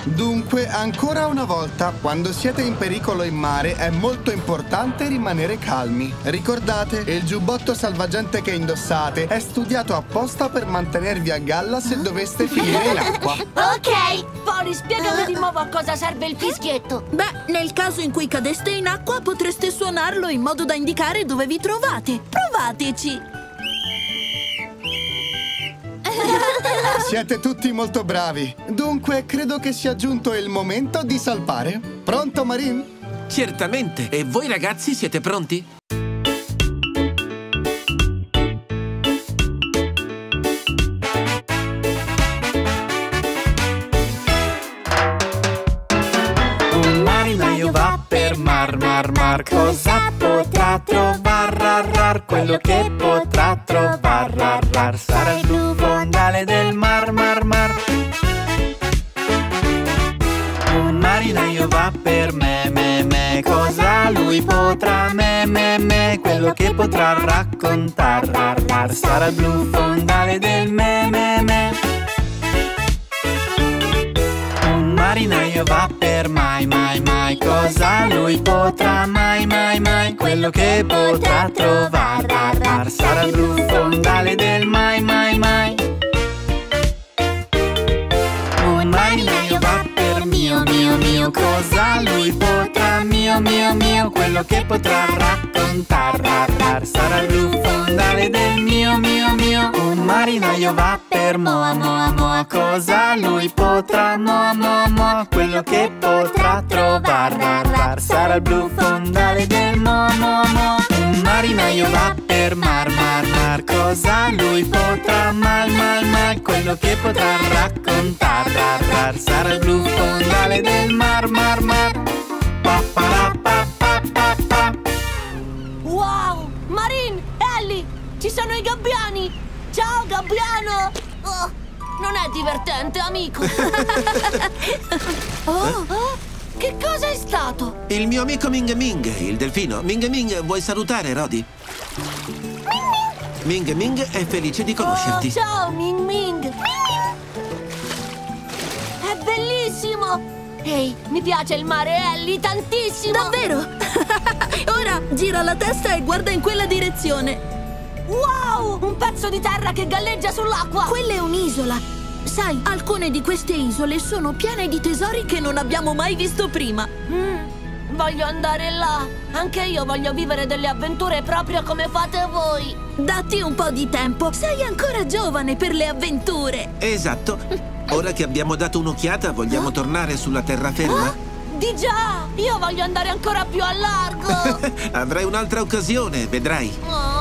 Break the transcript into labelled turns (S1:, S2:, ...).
S1: Dunque, ancora una volta, quando siete in pericolo in mare è molto importante rimanere calmi. Ricordate, il giubbotto salvagente che indossate è studiato apposta per mantenervi a galla se doveste finire in acqua.
S2: Ok! Poli, spiegami di nuovo a cosa serve il fischietto.
S3: Beh, nel caso in cui cadeste in acqua potreste suonarlo in modo da indicare dove vi trovate. Provateci!
S1: Siete tutti molto bravi. Dunque, credo che sia giunto il momento di salpare. Pronto, Marin?
S4: Certamente. E voi ragazzi siete pronti?
S5: Un marinaio va per mar, cosa potrà trovar, rar, quello che potrà trovar, rar, sarà il blu fondale del mar. Un marinaio va per me, cosa lui potrà, me, quello che potrà raccontar, rar, sarà il blu fondale del me. Un marinaio va per mai, cosa lui potrà, mai, quello che potrà trovare, rar, sarà il blu fondale del mai. Un marinaio va per mio, cosa lui potrà, mio, quello che potrà raccontar, rar, sarà il blu fondale del mio. Un marinaio va per moa, cosa lui potrà, moa, quello che potrà trovare, rar, sarà il blu fondale del mo. Un marinaio va per mar, cosa lui potrà, mal, quello che potrà raccontar, rar, sarà il blu fondale del mar.
S2: Wow! Marin, Ellie, ci sono i gabbiani! Ciao, gabbiano! Oh, non è divertente, amico! Che cosa è stato?
S4: Il mio amico Ming Ming, il delfino. Ming, vuoi salutare Rodi? Ming è felice di conoscerti.
S2: Oh, ciao, Ming! È bellissimo! Ehi, mi piace il mare, Ellie, tantissimo!
S3: Davvero? Ora gira la testa e guarda in quella direzione.
S2: Wow! Un pezzo di terra che galleggia sull'acqua!
S3: Quella è un'isola. Sai, alcune di queste isole sono piene di tesori che non abbiamo mai visto prima.
S2: Voglio andare là. Anche io voglio vivere delle avventure proprio come fate voi.
S3: Datti un po' di tempo. Sei ancora giovane per le avventure.
S4: Esatto. Ora che abbiamo dato un'occhiata, vogliamo tornare sulla terraferma?
S2: Di già! Io voglio andare ancora più a largo!
S4: Avrai un'altra occasione, vedrai.